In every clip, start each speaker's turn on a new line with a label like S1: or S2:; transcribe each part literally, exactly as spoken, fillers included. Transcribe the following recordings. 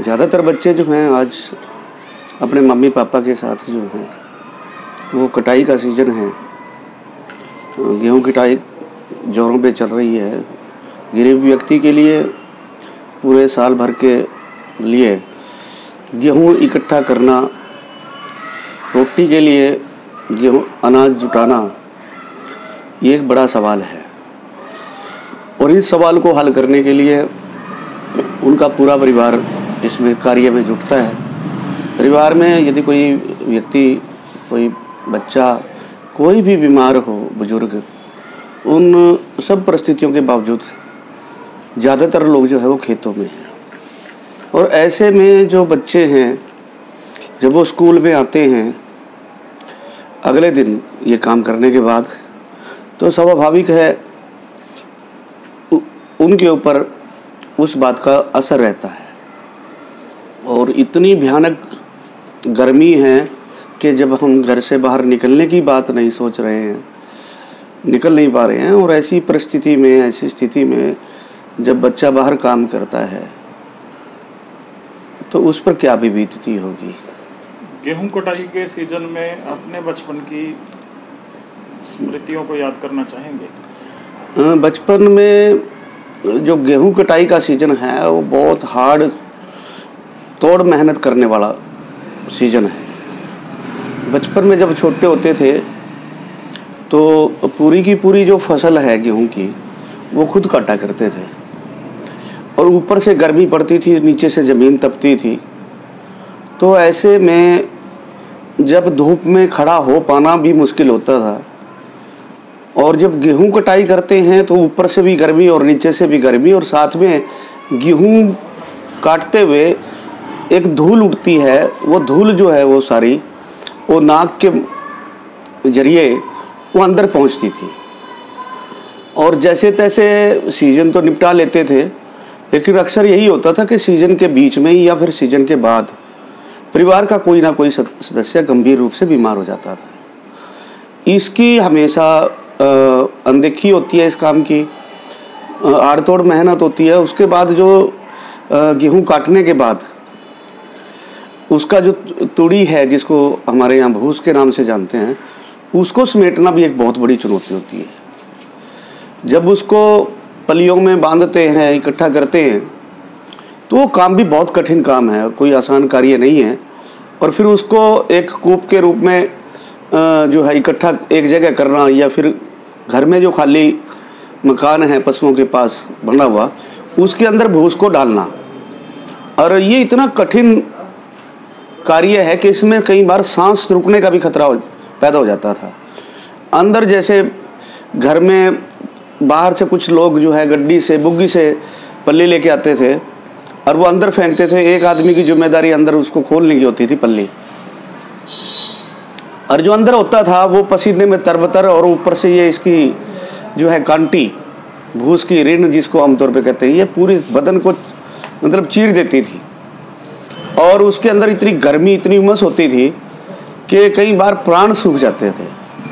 S1: ज़्यादातर बच्चे जो हैं आज अपने मम्मी पापा के साथ जो हैं वो कटाई का सीज़न है, गेहूँ की कटाई ज़ोरों पे चल रही है। गरीब व्यक्ति के लिए पूरे साल भर के लिए गेहूँ इकट्ठा करना, रोटी के लिए गेहूँ अनाज जुटाना, ये एक बड़ा सवाल है। और इस सवाल को हल करने के लिए उनका पूरा परिवार इसमें कार्य में जुटता है। परिवार में यदि कोई व्यक्ति, कोई बच्चा, कोई भी बीमार हो, बुजुर्ग, उन सब परिस्थितियों के बावजूद ज़्यादातर लोग जो है वो खेतों में हैं। और ऐसे में जो बच्चे हैं, जब वो स्कूल में आते हैं अगले दिन ये काम करने के बाद, तो स्वाभाविक है उनके ऊपर उस बात का असर रहता है। और इतनी भयानक गर्मी है कि जब हम घर से बाहर निकलने की बात नहीं सोच रहे हैं, निकल नहीं पा रहे हैं, और ऐसी परिस्थिति में, ऐसी स्थिति में जब बच्चा बाहर काम करता है तो उस पर क्या भी बीतती होगी।
S2: गेहूं कटाई के सीजन में अपने बचपन की स्मृतियों को याद करना चाहेंगे?
S1: बचपन में जो गेहूं कटाई का सीज़न है वो बहुत हार्ड तोड़ मेहनत करने वाला सीज़न है। बचपन में जब छोटे होते थे तो पूरी की पूरी जो फसल है गेहूं की वो खुद काटा करते थे, और ऊपर से गर्मी पड़ती थी, नीचे से ज़मीन तपती थी। तो ऐसे में जब धूप में खड़ा हो पाना भी मुश्किल होता था, और जब गेहूं कटाई करते हैं तो ऊपर से भी गर्मी और नीचे से भी गर्मी, और साथ में गेहूं काटते हुए एक धूल उठती है। वो धूल जो है वो सारी वो नाक के जरिए वो अंदर पहुंचती थी। और जैसे तैसे सीज़न तो निपटा लेते थे, लेकिन अक्सर यही होता था कि सीज़न के बीच में ही या फिर सीज़न के बाद परिवार का कोई ना कोई सदस्य गंभीर रूप से बीमार हो जाता था। इसकी हमेशा अनदेखी होती है, इस काम की आड़तोड़ मेहनत होती है। उसके बाद जो गेहूं काटने के बाद उसका जो तुड़ी है, जिसको हमारे यहाँ भूस के नाम से जानते हैं, उसको समेटना भी एक बहुत बड़ी चुनौती होती है। जब उसको पलियों में बांधते हैं, इकट्ठा करते हैं, तो वो काम भी बहुत कठिन काम है, कोई आसान कार्य नहीं है। और फिर उसको एक कूप के रूप में जो है इकट्ठा एक जगह करना, या फिर घर में जो खाली मकान है पशुओं के पास बना हुआ, उसके अंदर भूस को डालना। और ये इतना कठिन कार्य है कि इसमें कई बार सांस रुकने का भी खतरा पैदा हो जाता था। अंदर जैसे घर में बाहर से कुछ लोग जो है गड्डी से, बुग्गी से पल्ली लेके आते थे और वो अंदर फेंकते थे। एक आदमी की जिम्मेदारी अंदर उसको खोलने की होती थी पल्ली, और जो अंदर होता था वो पसीने में तरबतर, और ऊपर से ये इसकी जो है कांटी, भूस की रिन जिसको आमतौर पे कहते हैं, ये पूरी बदन को मतलब चीर देती थी। और उसके अंदर इतनी गर्मी, इतनी उमस होती थी कि कई बार प्राण सूख जाते थे।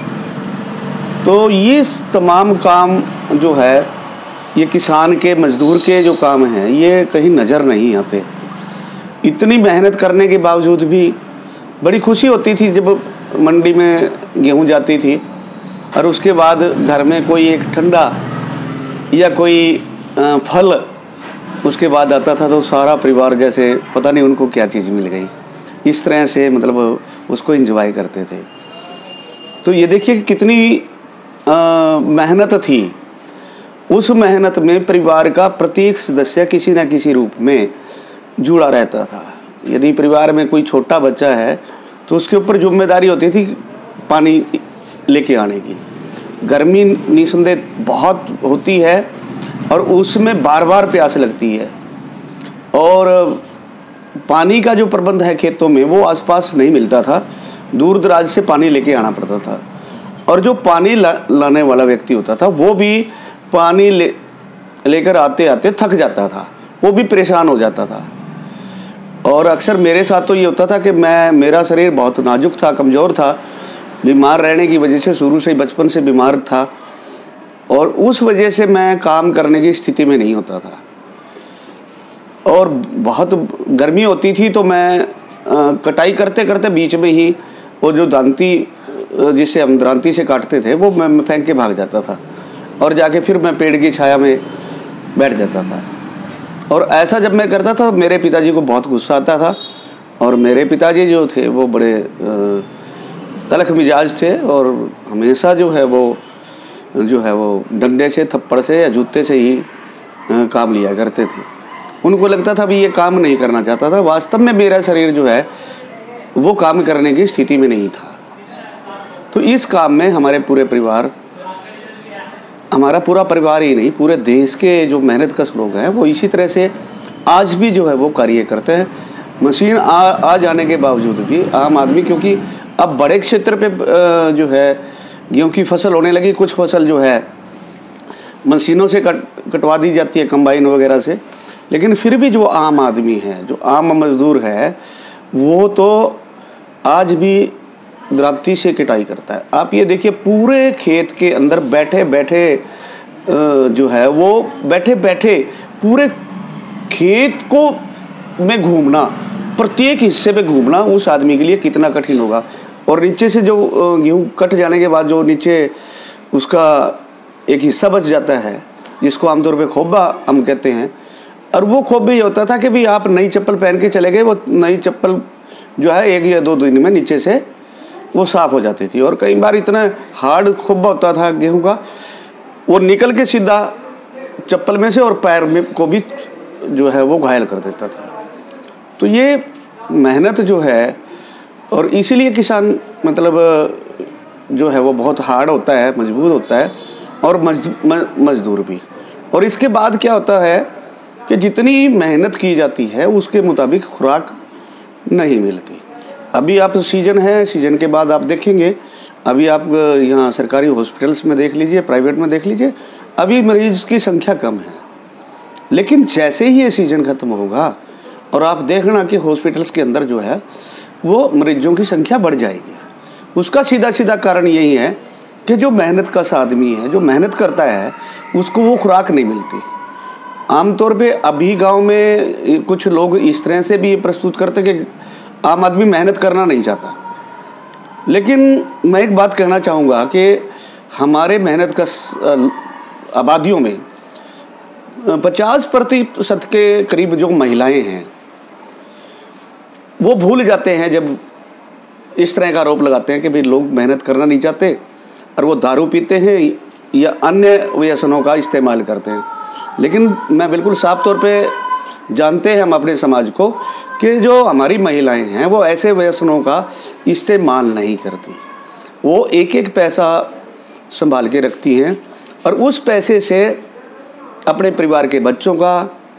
S1: तो ये तमाम काम जो है, ये किसान के, मजदूर के जो काम हैं, ये कहीं नज़र नहीं आते। इतनी मेहनत करने के बावजूद भी बड़ी खुशी होती थी जब मंडी में गेहूं जाती थी, और उसके बाद घर में कोई एक ठंडा या कोई फल उसके बाद आता था, तो सारा परिवार जैसे पता नहीं उनको क्या चीज़ मिल गई, इस तरह से मतलब उसको एंजॉय करते थे। तो ये देखिए कि कितनी मेहनत थी। उस मेहनत में परिवार का प्रत्येक सदस्य किसी न किसी रूप में जुड़ा रहता था। यदि परिवार में कोई छोटा बच्चा है तो उसके ऊपर जिम्मेदारी होती थी पानी लेके आने की। गर्मी निसंदेह बहुत होती है और उसमें बार बार प्यास लगती है, और पानी का जो प्रबंध है खेतों में वो आसपास नहीं मिलता था, दूर दराज से पानी लेके आना पड़ता था। और जो पानी ला, लाने वाला व्यक्ति होता था वो भी पानी ले लेकर आते आते थक जाता था, वो भी परेशान हो जाता था। और अक्सर मेरे साथ तो ये होता था कि मैं मेरा शरीर बहुत नाजुक था, कमज़ोर था, बीमार रहने की वजह से शुरू से ही बचपन से बीमार था, और उस वजह से मैं काम करने की स्थिति में नहीं होता था। और बहुत गर्मी होती थी तो मैं आ, कटाई करते करते बीच में ही वो जो दांती जिसे हम दांती से काटते थे वो मैं फेंक के भाग जाता था और जाके फिर मैं पेड़ की छाया में बैठ जाता था। और ऐसा जब मैं करता था मेरे पिताजी को बहुत गुस्सा आता था और मेरे पिताजी जो थे वो बड़े तलख मिजाज थे और हमेशा जो है वो जो है वो डंडे से थप्पड़ से या जूते से ही काम लिया करते थे। उनको लगता था भी ये काम नहीं करना चाहता था। वास्तव में मेरा शरीर जो है वो काम करने की स्थिति में नहीं था। तो इस काम में हमारे पूरे परिवार हमारा पूरा परिवार ही नहीं पूरे देश के जो मेहनतकश लोग हैं वो इसी तरह से आज भी जो है वो कार्य करते हैं। मशीन आ, आ जाने के बावजूद भी आम आदमी, क्योंकि अब बड़े क्षेत्र पे जो है गेहूं की फसल होने लगी, कुछ फसल जो है मशीनों से कट कटवा दी जाती है कंबाइन वगैरह से, लेकिन फिर भी जो आम आदमी है, जो आम मजदूर है, वो तो आज भी दरांती से कटाई करता है। आप ये देखिए पूरे खेत के अंदर बैठे बैठे जो है वो बैठे बैठे पूरे खेत को में घूमना, प्रत्येक हिस्से पे घूमना उस आदमी के लिए कितना कठिन होगा। और नीचे से जो गेहूँ कट जाने के बाद जो नीचे उसका एक हिस्सा बच जाता है जिसको आमतौर पे खोबा हम कहते हैं, और वो खोबे ये होता था कि भाई आप नई चप्पल पहन के चले गए, वो नई चप्पल जो है एक या दो दिन में नीचे से वो साफ़ हो जाती थी। और कई बार इतना हार्ड खोबा होता था गेहूं का, वो निकल के सीधा चप्पल में से और पैर में को भी जो है वो घायल कर देता था। तो ये मेहनत जो है, और इसीलिए किसान मतलब जो है वो बहुत हार्ड होता है, मजबूत होता है और मज, मजदूर भी। और इसके बाद क्या होता है कि जितनी मेहनत की जाती है उसके मुताबिक खुराक नहीं मिलती। अभी आप सीज़न है, सीज़न के बाद आप देखेंगे, अभी आप यहाँ सरकारी हॉस्पिटल्स में देख लीजिए, प्राइवेट में देख लीजिए, अभी मरीज़ की संख्या कम है। लेकिन जैसे ही ये सीज़न ख़त्म होगा और आप देखना कि हॉस्पिटल्स के अंदर जो है वो मरीजों की संख्या बढ़ जाएगी। उसका सीधा सीधा कारण यही है कि जो मेहनत का आदमी है, जो मेहनत करता है, उसको वो खुराक नहीं मिलती। आमतौर पे अभी गांव में कुछ लोग इस तरह से भी प्रस्तुत करते कि आम आदमी मेहनत करना नहीं चाहता। लेकिन मैं एक बात कहना चाहूँगा कि हमारे मेहनत का आबादियों में पचास प्रतिशत के करीब जो महिलाएं हैं वो भूल जाते हैं जब इस तरह का आरोप लगाते हैं कि भाई लोग मेहनत करना नहीं चाहते और वो दारू पीते हैं या अन्य व्यसनों का इस्तेमाल करते हैं। लेकिन मैं बिल्कुल साफ तौर पे जानते हैं हम अपने समाज को कि जो हमारी महिलाएं हैं वो ऐसे व्यसनों का इस्तेमाल नहीं करती। वो एक एक पैसा संभाल के रखती हैं और उस पैसे से अपने परिवार के बच्चों का,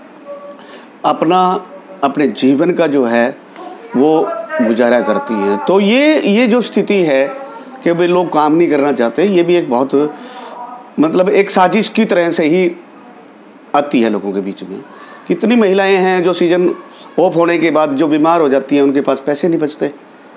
S1: अपना अपने जीवन का जो है वो गुजारा करती हैं। तो ये ये जो स्थिति है कि भाई लोग काम नहीं करना चाहते, ये भी एक बहुत मतलब एक साजिश की तरह से ही आती है लोगों के बीच में। कितनी महिलाएं हैं जो सीजन ऑफ होने के बाद जो बीमार हो जाती हैं, उनके पास पैसे नहीं बचते।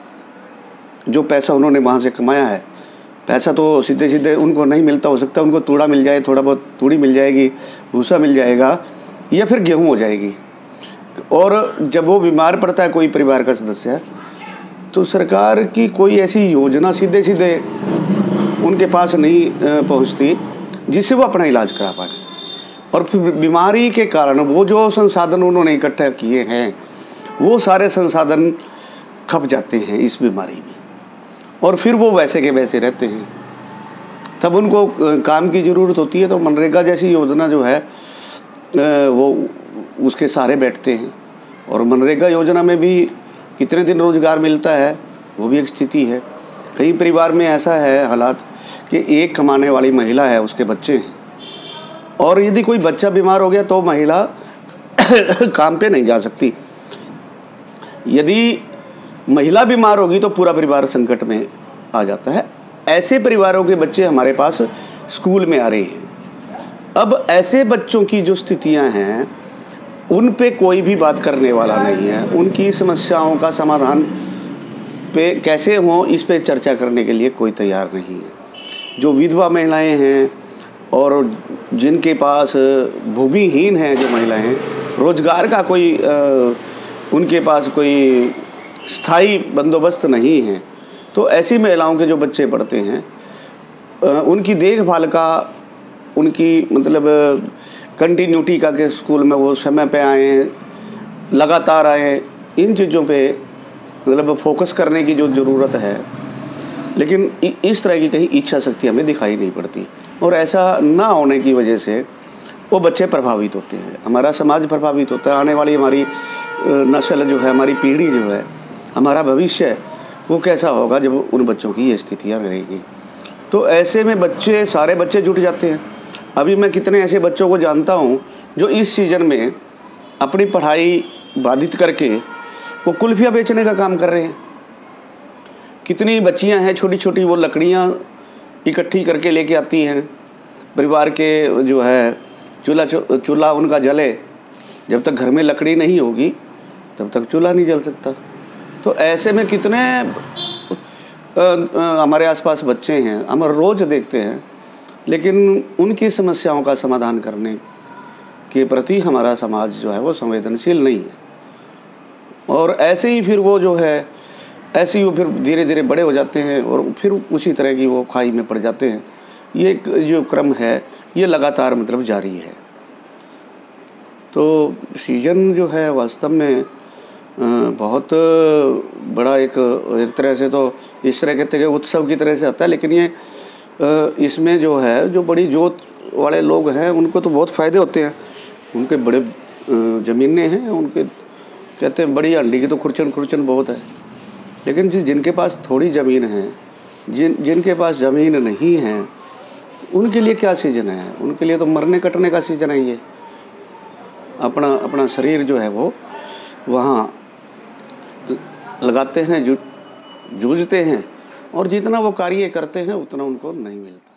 S1: जो पैसा उन्होंने वहाँ से कमाया है, पैसा तो सीधे सीधे उनको नहीं मिलता। हो सकता है उनको तूड़ा मिल जाए, थोड़ा बहुत तूड़ी मिल जाएगी, भूसा मिल जाएगा या फिर गेहूँ हो जाएगी। और जब वो बीमार पड़ता है कोई परिवार का सदस्य, तो सरकार की कोई ऐसी योजना सीधे सीधे उनके पास नहीं पहुंचती जिससे वो अपना इलाज करा पाए। और फिर बीमारी के कारण वो जो संसाधन उन्होंने इकट्ठा किए हैं वो सारे संसाधन खप जाते हैं इस बीमारी में, और फिर वो वैसे के वैसे रहते हैं। तब उनको काम की ज़रूरत होती है तो मनरेगा जैसी योजना जो है वो उसके सहारे बैठते हैं। और मनरेगा योजना में भी कितने दिन रोज़गार मिलता है वो भी एक स्थिति है। कई परिवार में ऐसा है हालात कि एक कमाने वाली महिला है, उसके बच्चे हैं, और यदि कोई बच्चा बीमार हो गया तो महिला काम पे नहीं जा सकती। यदि महिला बीमार होगी तो पूरा परिवार संकट में आ जाता है। ऐसे परिवारों के बच्चे हमारे पास स्कूल में आ रहे हैं। अब ऐसे बच्चों की जो स्थितियां हैं उन पे कोई भी बात करने वाला नहीं है। उनकी समस्याओं का समाधान पे कैसे हो इस पे चर्चा करने के लिए कोई तैयार नहीं है। जो विधवा महिलाएं हैं और जिनके पास भूमिहीन हैं जो महिलाएं हैं, रोज़गार का कोई आ, उनके पास कोई स्थायी बंदोबस्त नहीं है, तो ऐसी महिलाओं के जो बच्चे पढ़ते हैं आ, उनकी देखभाल का, उनकी मतलब कंटिन्यूटी का कि स्कूल में वो समय पे आएँ, लगातार आएँ, इन चीज़ों पे मतलब फोकस करने की जो ज़रूरत है, लेकिन इस तरह की कहीं इच्छा शक्ति हमें दिखाई नहीं पड़ती। और ऐसा ना होने की वजह से वो बच्चे प्रभावित होते हैं, हमारा समाज प्रभावित होता है, आने वाली हमारी नस्ल जो है, हमारी पीढ़ी जो है, हमारा भविष्य वो कैसा होगा जब उन बच्चों की ये स्थितियाँ रहेगी। तो ऐसे में बच्चे, सारे बच्चे जुट जाते हैं। अभी मैं कितने ऐसे बच्चों को जानता हूँ जो इस सीज़न में अपनी पढ़ाई बाधित करके वो कुल्फियाँ बेचने का काम कर रहे हैं। कितनी बच्चियां हैं छोटी छोटी, वो लकड़ियां इकट्ठी करके लेके आती हैं, परिवार के जो है चूल्हा चूल्हा उनका जले, जब तक घर में लकड़ी नहीं होगी तब तक चूल्हा नहीं जल सकता। तो ऐसे में कितने आ, आ, हमारे आसपास बच्चे हैं, हम रोज़ देखते हैं, लेकिन उनकी समस्याओं का समाधान करने के प्रति हमारा समाज जो है वो संवेदनशील नहीं है। और ऐसे ही फिर वो जो है ऐसे ही वो फिर धीरे धीरे बड़े हो जाते हैं और फिर उसी तरह की वो खाई में पड़ जाते हैं। ये जो क्रम है ये लगातार मतलब जारी है। तो सीजन जो है वास्तव में बहुत बड़ा एक एक तरह से तो इस तरह कहते हैं उत्सव की तरह से आता है, लेकिन ये इसमें जो है जो बड़ी जोत वाले लोग हैं उनको तो बहुत फ़ायदे होते हैं। उनके बड़े ज़मीनें हैं, उनके कहते हैं बड़ी हंडी की तो खुरचन खुरचन बहुत है, लेकिन जिस जिनके पास थोड़ी ज़मीन है, जिन जिनके पास ज़मीन नहीं है, उनके लिए क्या सीजन है? उनके लिए तो मरने कटने का सीजन है। ये अपना अपना शरीर जो है वो वहाँ लगाते हैं, जूझते हैं, और जितना वो कार्य करते हैं उतना उनको नहीं मिलता।